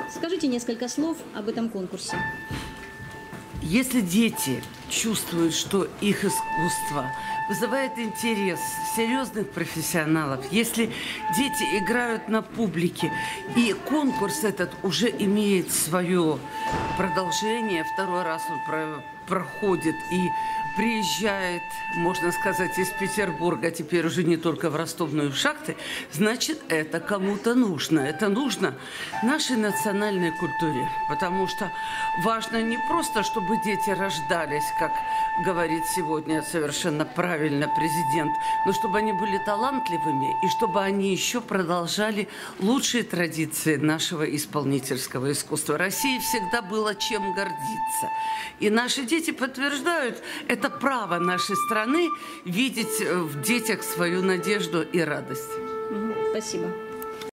Скажите несколько слов об этом конкурсе. Если дети чувствуют, что их искусство вызывает интерес серьезных профессионалов, если дети играют на публике, и конкурс этот уже имеет свое продолжение, второй раз он проходит и приезжает, можно сказать, из Петербурга, теперь уже не только в Ростов, но и в Шахты, значит, это кому-то нужно. Это нужно нашей национальной культуре, потому что важно не просто, чтобы дети рождались, как говорит сегодня совершенно правильно президент, но чтобы они были талантливыми и чтобы они еще продолжали лучшие традиции нашего исполнительского искусства. России всегда было чем гордиться. И наши дети подтверждают это право нашей страны видеть в детях свою надежду и радость. Спасибо.